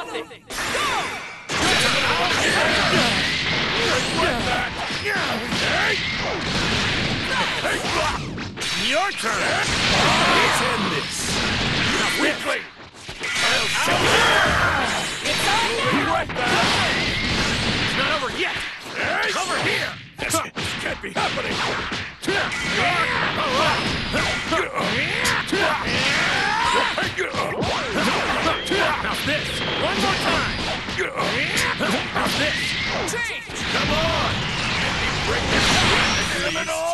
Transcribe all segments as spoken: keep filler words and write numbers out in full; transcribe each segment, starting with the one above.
nothing. Go! Your turn! Let's end this! Quickly! I'll show you! It's on now! Right back! It's not over yet! Cover here! This can't be happening! How's this? One more time! How's this? Change! Come on! Let me break this criminal!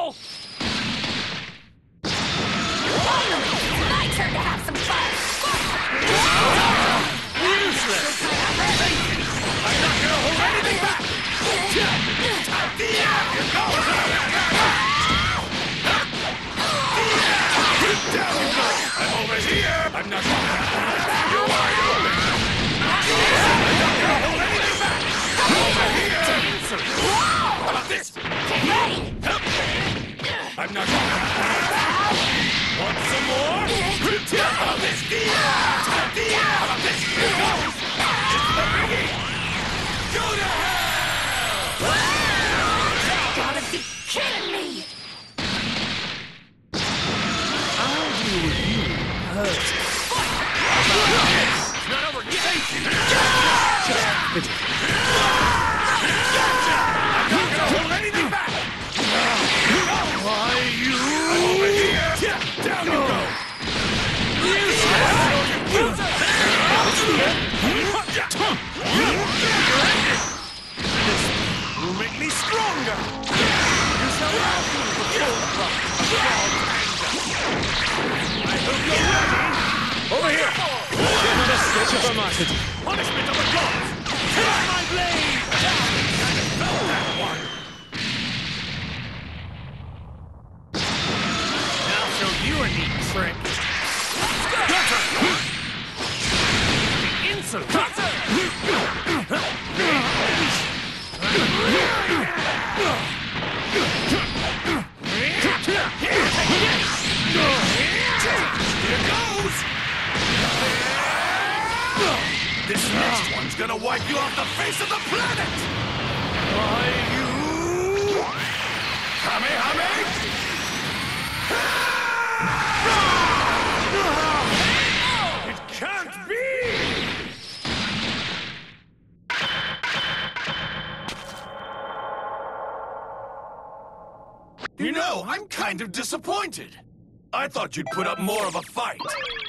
My turn to have some fun! Useless! I'm not gonna hold anything back! Here goes! Down you go! I'm over here! I'm not gonna... You are open! I'm not gonna hold anything back! Over here! How about this? I'm not gonna... Want some more? How about this? How about this? Here goes! It's the biggie! Go to hell! Gotta be kidding me! I'll deal with you first. It's not over yet! I'm not gonna hold anything back! Why, you... I'm over here! Down you go! This will make me stronger! You shall now feel the full crush of God's anger! I hope you're ready! Over here! Another sketch of a market. Punishment of the gods! Take my blade! I felt that one! Now show you a neat trick! Gutter! The insolent! Gutter! Here goes! This next one's gonna wipe you off the face of the planet! Why, you... Kamehame! It can't be! You know, I'm kind of disappointed. I thought you'd put up more of a fight.